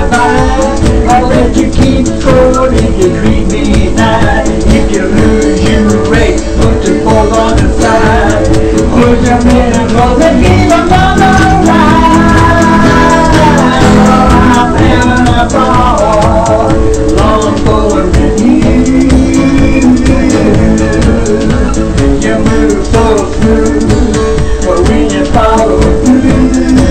I'll let you keep going if you treat me nice. If you lose, you rake, put your balls on the side. Put your minerals and keep them on the ride. I'm having a ball, long going with you. You move so smooth, but when you follow through,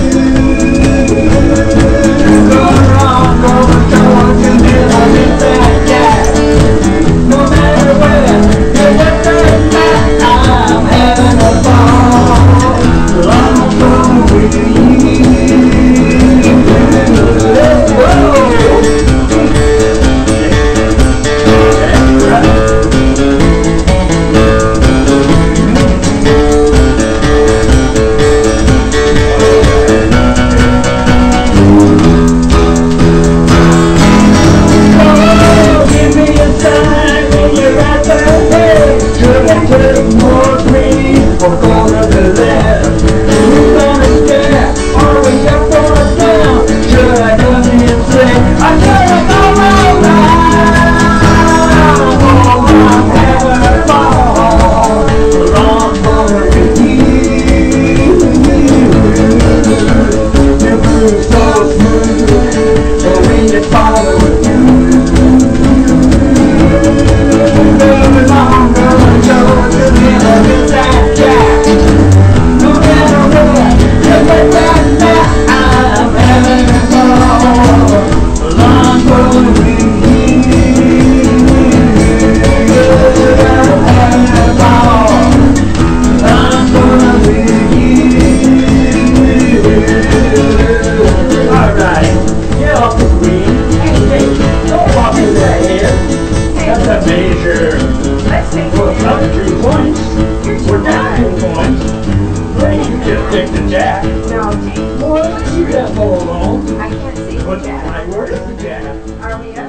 Jack. No, take Well, you got more alone. I can't see the jack. Where is the jack? Are we up?